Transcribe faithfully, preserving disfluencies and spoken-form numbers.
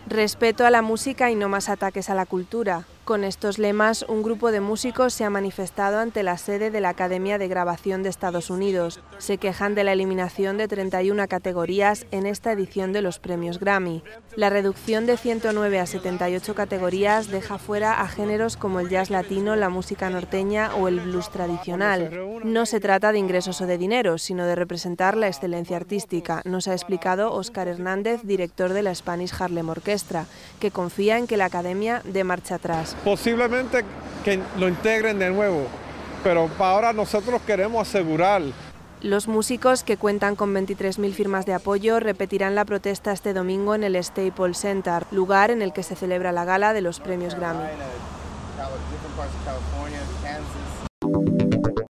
Respeto a la música y no más ataques a la cultura. Con estos lemas, un grupo de músicos se ha manifestado ante la sede de la Academia de Grabación de Estados Unidos. Se quejan de la eliminación de treinta y una categorías en esta edición de los premios Grammy. La reducción de ciento nueve a setenta y ocho categorías deja fuera a géneros como el jazz latino, la música norteña o el blues tradicional. No se trata de ingresos o de dinero, sino de representar la excelencia artística, nos ha explicado Óscar Hernández, director de la Spanish Harlem Orchestra, que confía en que la Academia dé marcha atrás. Posiblemente que lo integren de nuevo, pero para ahora nosotros queremos asegurar. Los músicos, que cuentan con veintitrés mil firmas de apoyo, repetirán la protesta este domingo en el Staples Center, lugar en el que se celebra la gala de los premios Grammy.